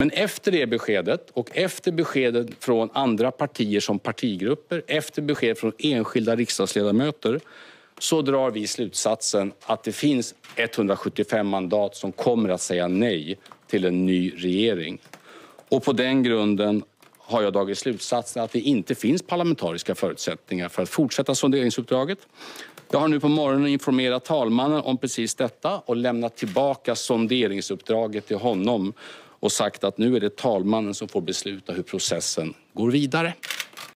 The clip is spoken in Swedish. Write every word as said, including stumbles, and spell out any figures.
Men efter det beskedet och efter beskedet från andra partier som partigrupper, efter besked från enskilda riksdagsledamöter, så drar vi slutsatsen att det finns etthundrasjuttiofem mandat som kommer att säga nej till en ny regering. Och på den grunden har jag dragit slutsatsen att det inte finns parlamentariska förutsättningar för att fortsätta sonderingsuppdraget. Jag har nu på morgonen informerat talmannen om precis detta och lämnat tillbaka sonderingsuppdraget till honom och sagt att nu är det talmannen som får besluta hur processen går vidare.